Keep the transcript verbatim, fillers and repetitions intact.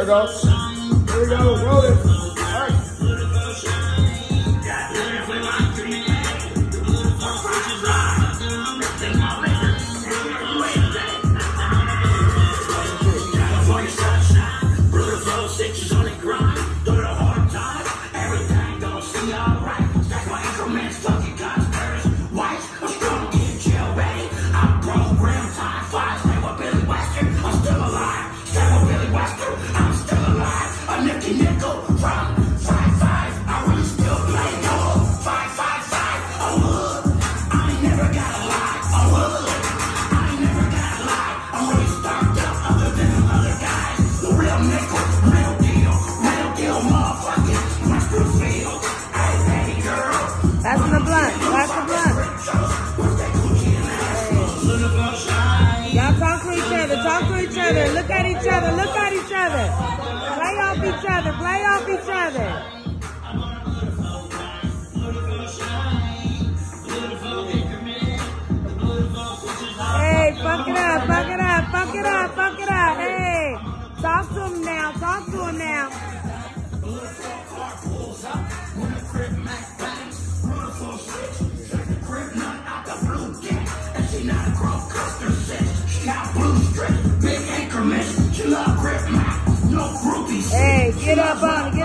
go. Here we go. Roll it. All right. That's the blunt. That's the blunt. Y'all talk to each other. Talk to each other. Look at each other. Look at each other. Play off each other. Play off each other. Hey, fuck it up. Fuck it up. Fuck it up. Fuck it up. Hey, talk to him now. Talk to him now. Hey, get up on it.